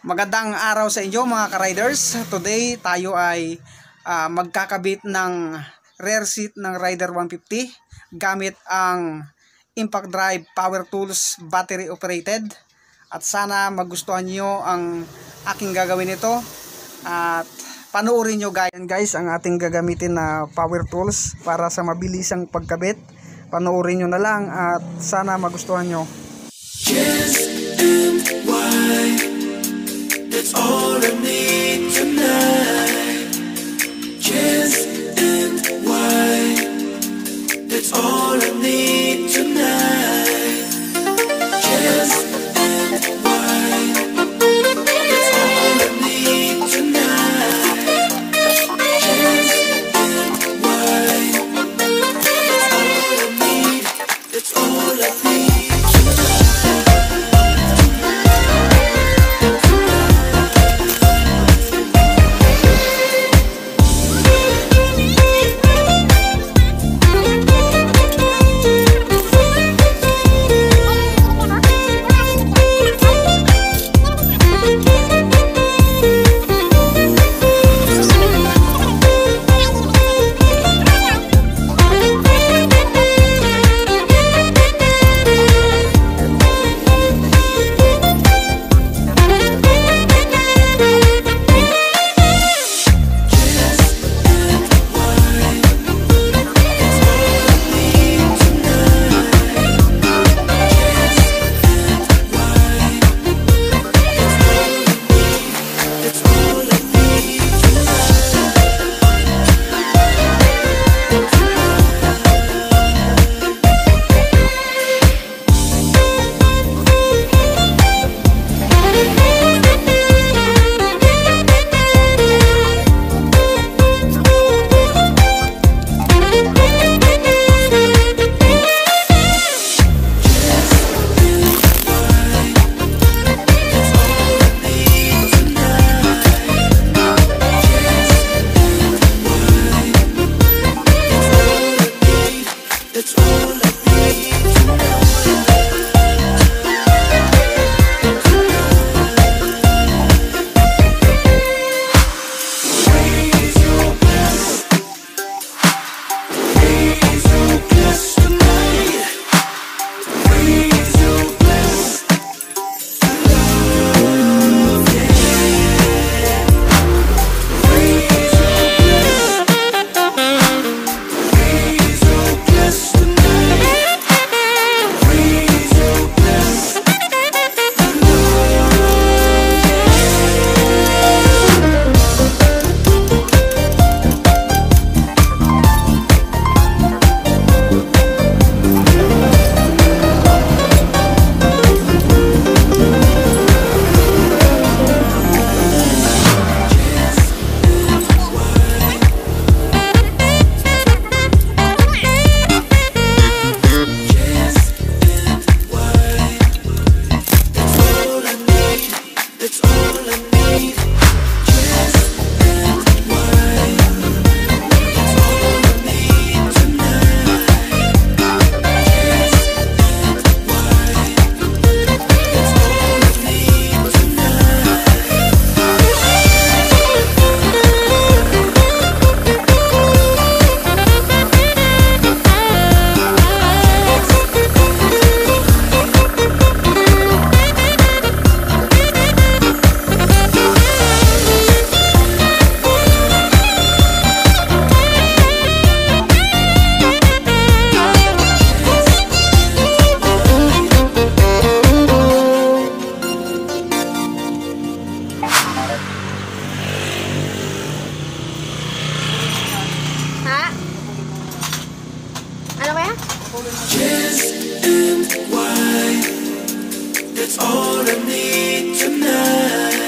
Magandang araw sa inyo mga ka-riders. Today tayo ay magkakabit ng rear seat ng Rider 150 gamit ang Impact Drive Power Tools battery operated. At sana magustuhan nyo ang aking gagawin ito. At panoorin nyo guys ang ating gagamitin na power tools para sa mabilisang pagkabit. Panoorin nyo na lang at sana magustuhan nyo. That's all I need tonight. Just and white. That's all I need tonight. Just and white. That's all I need tonight. Just and white. That's all I need. That's all I need. Just and white. That's all I need tonight.